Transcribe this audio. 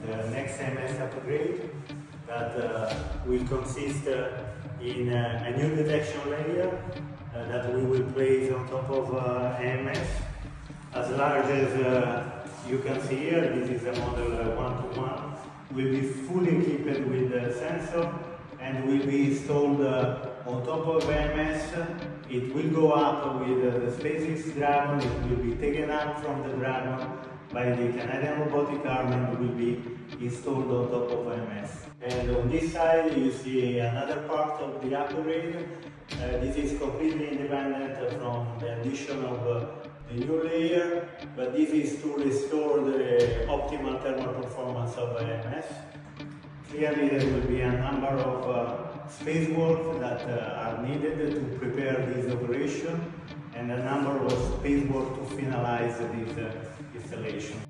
the next AMS upgrade that will consist in a new detection layer that we will place on top of AMS. As large as you can see here, this is a model 1-to-1, will be fully equipped with a sensor and will be installed on top of AMS. It will go up with the SpaceX Dragon, it will be taken up from the Dragon by the Canadian robotic arm and will be installed on top of AMS. And on this side you see another part of the upgrade. This is completely independent from the addition of the new layer, but this is to restore the optimal thermal performance of AMS. Clearly there will be a number of spacework that are needed to prepare this operation and a number of spacework to finalize this installation.